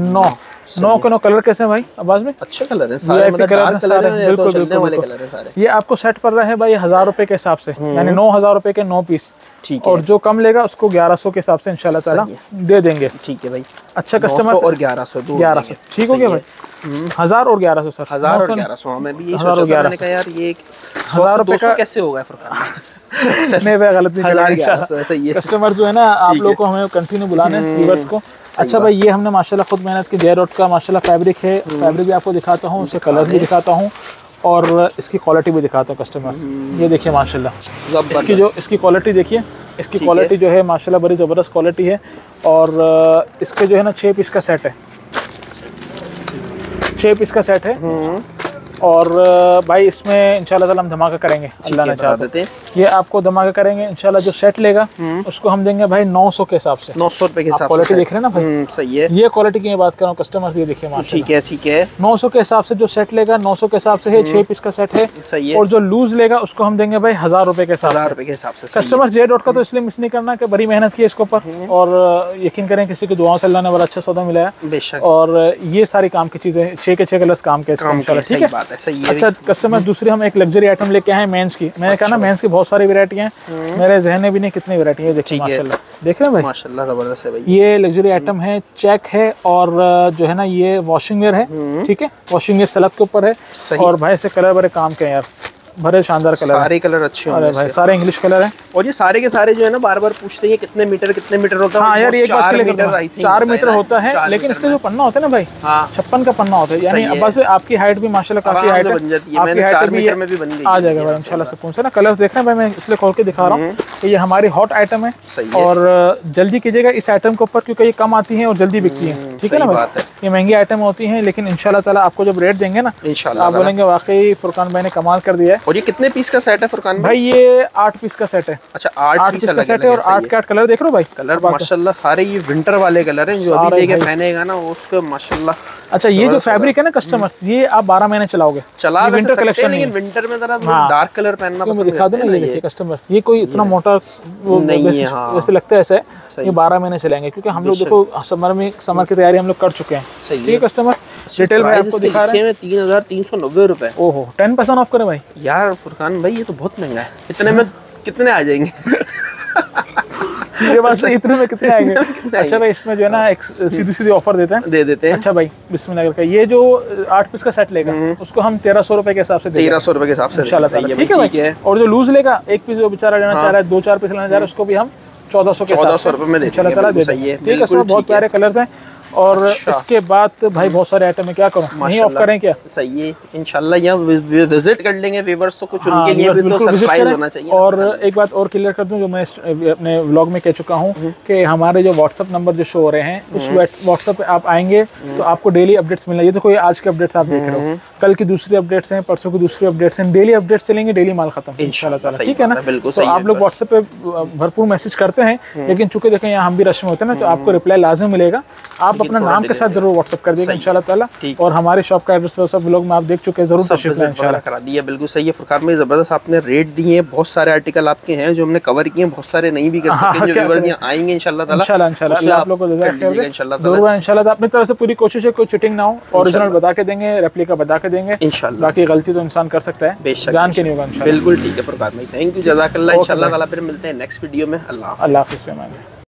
9 के 9 कलर कैसे हैं भाई आवाज में? अच्छे कलर हैं सारे, मतलब डार्क कलर हैं, बिल्कुल चलने वाले कलर हैं सारे। ये आपको सेट पड़ रहा है भाई 1000 रुपए के हिसाब से, यानी 9000 रुपए के 9 पीस, ठीक है। और जो कम लेगा उसको 1100 के हिसाब से इंशाल्लाह ताला दे देंगे, ठीक है भाई। अच्छा कस्टमर, और 1100 ठीक हो गया भाई। 1000 और 1100 सर, 1000 और 1100 हमें भी यही सोचा था यार, ये 1000 रुपए का कैसे होगा फुरकान? नहीं भाई गलत नहीं, कस्टमर जो है ना आप लोग को हमें कंटिन्यू बुलाने व्यूअर्स को। अच्छा भाई, ये हमने माशाल्लाह खुद मेहनत की जे डॉट का माशाल्लाह फैब्रिक है, फैब्रिक भी आपको दिखाता हूँ, उसके कलर भी दिखाता हूँ और इसकी क्वालिटी भी दिखाता हूँ कस्टमर्स। ये देखिए माशाल्लाह इसकी जो इसकी क्वालिटी देखिए, इसकी क्वालिटी जो है माशाल्लाह बड़ी ज़बरदस्त क्वालिटी है। और इसके जो है ना 6 पीस का सेट है, 6 पीस का सेट है। और भाई इसमें इंशाल्लाह ताला हम धमाका करेंगे, अल्लाह ने चाहा तो। ये आपको धमाका करेंगे इंशाल्लाह। जो सेट लेगा उसको हम देंगे भाई 900 के हिसाब से, 900 रुपए के हिसाब से। क्वालिटी देख रहे हैं ना भाई, सही है। ये क्वालिटी की मैं बात कर रहा हूँ कस्टमर्स, ये देखिए माशाल्लाह, ठीक है ठीक है। 900 के हिसाब से जो सेट लेगा 900 के हिसाब से है, 6 पीस का सेट है, सही है। और जो लूज लेगा उसको हम देंगे भाई 1000 रुपए के हिसाब से। कस्टमर जे डॉट का तो इसलिए मिस नहीं करना कि बड़ी मेहनत की है इसके ऊपर, और यकीन करें किसी की दुआओं से अल्लाह ने बड़ा अच्छा सौदा मिलाया बेशक। और ये सारी काम की चीजें 6 के 6 कलर्स काम के इंशाल्लाह, ठीक है। अच्छा कस्टमर, दूसरी हम एक लग्जरी आइटम लेके आए हैं मेंस की। मैंने कहा ना मेंस की बहुत सारी वैरायटी हैं, मेरे जहन में भी नहीं कितनी वैरायटी है। देखिए माशाल्लाह, देख रहे हैं भाई माशाल्लाह जबरदस्त है भाई। ये लग्जरी आइटम है, चेक है और जो है ना ये वॉशिंग वेयर है, ठीक है। वॉशिंग वेयर सलब के ऊपर है और भाई से कलर बड़े काम के हैं यार, बड़े शानदार कलर, सारे कलर अच्छे हैं भाई, सारे इंग्लिश कलर हैं। और ये सारे के सारे जो है ना बार बार पूछते हैं कितने मीटर होता है। हाँ यार ये 4 मीटर होता है, लेकिन इसका जो पन्ना होता है ना भाई 56 का पन्ना होता है, यानी बस आपकी हाइट भी माशाल्लाह काफी हाइट है, आपकी हाइट भी आ जाएगा भाई इंशाल्लाह सुकून से ना। कलर्स देख रहे हैं भाई, मैं इसलिए खोल के दिखा रहा हूँ कि ये हमारी हॉट आइटम है। और जल्दी कीजिएगा इस आइटम के ऊपर, क्योंकि ये कम आती है और जल्दी बिकती है, ठीक है ना भाई। ये महंगी आइटम होती है, लेकिन इंशाल्लाह ताला आपको जब रेट देंगे ना इंशाल्लाह आप बोलेंगे वाकई फुरकान भाई ने कमाल कर दिया है। और ये कितने पीस का सेट है फुरकान भाई? ये 8 पीस का सेट है। अच्छा 8 पीस का सेट है और 8 के 8 कलर देख रहे हो भाई, कलर माशाल्लाह सारे ये विंटर वाले कलर हैं, जो अभी लेके पहनेगा ना उसको माशाल्लाह। अच्छा ये जो फैब्रिक है ना कस्टमर्स, ये आप 12ह महीने चलाओगे, चला विंटर कलेक्शन, लेकिन विंटर में जरा डार्क कललर पहनना पसंद है। दिखा दो ना ये देखिए कस्टमर्स, ये कोई इतना मोटा वैसे लगता है ऐसे, ये 12 महीने चलेंगे, क्योंकि हम लोग देखो समर की तैयारी हम लोग कर चुके हैं। ठीक है कस्टमर्स, रिटेल में आपको दिखा रहे हैं 3390 रुपए। ओहो 10% ऑफ करें भाई यार फुरकान भाई, ये तो बहुत महंगा है। इतने में कितने आ जाएंगे? ये बस इतने में कितने आएंगे? अच्छा भाई इसमें जो है ना एक सीधी ऑफर देते हैं। अच्छा भाई बिस्मिल्लाह का ये जो 8 पीस का सेट लेगा उसको हम 1300 रुपए के हिसाब से 1300 रुपए के हिसाब से इंशाल्लाह ताला, ठीक है भाई। और जो लूज लेगा एक पीस जो बेचारा लेना चाह रहा है 2-4 पीस लेना चाह रहा है उसको भी हम 1400 रुपए में इंशाल्लाह ताला दे देंगे। ठीक है सर, बहुत प्यारे कलर्स हैं और इसके बाद भाई बहुत सारे आइटम है, क्या करूँ, नहीं ऑफ करें क्या? सही है, इंशाल्लाह यहाँ विजिट कर लेंगे व्यूअर्स, तो कुछ उनके लिए भी तो सरप्राइज होना चाहिए। और एक बात और क्लियर कर दूं, जो मैं अपने व्लॉग में कह चुका हूँ कि हमारे जो व्हाट्सअप नंबर जो शो हो रहे हैं, उस व्हाट्सअप पे आप आएंगे तो आपको डेली अपडेट्स मिलना। ये तो कोई आज के अपडेट्स आप देख रहे हो, कल की दूसरी अपडेट्स हैं, परसों की दूसरी अपडेट्स हैं, डेली अपडेट्स चलेंगे, डेली माल खत्म इंशाल्लाह ताला, ठीक है ना? तो आप लोग व्हाट्सएप पे भरपूर मैसेज करते हैं, लेकिन चूंकि देखें यहाँ हम भी रश में होते हैं ना, तो आपको रिप्लाई लाजिम मिलेगा। आप अपना नाम के साथ जरूर व्हाट्सएप कर देगा इंशाल्लाह ताला। और हमारे शॉप का एड्रेस सब व्लॉग में आप देख चुके हैं, जरूर तशरीफ लाएं इंशाल्लाह। करा दिया, बिल्कुल सही है फुरकान भाई, जबरदस्त आपने रेट दिए हैं। बहुत सारे आर्टिकल आपके हैं जो हमने कवर किए हैं, बहुत सारे नहीं भी कर सकते, जो व्यूअर्स यहाँ आएंगे इंशाल्लाह ताला। इंशाल्लाह आप लोगों को जरूर इंशाल्लाह। अपनी तरफ से पूरी कोशिश है, कोई चिटिंग ना हो, ओरिजिनल बता के देंगे, रेप्लिका बता के देंगे इंशाल्लाह। बाकी गलती तो इंसान कर सकता है, जान के नहीं होगा इंशाल्लाह। बिल्कुल ठीक है फुरकान भाई, थैंक यू, जज़ाकल्लाह। इंशाल्लाह ताला फिर मिलते हैं नेक्स्ट वीडियो में। अल्लाह हाफ़िज़।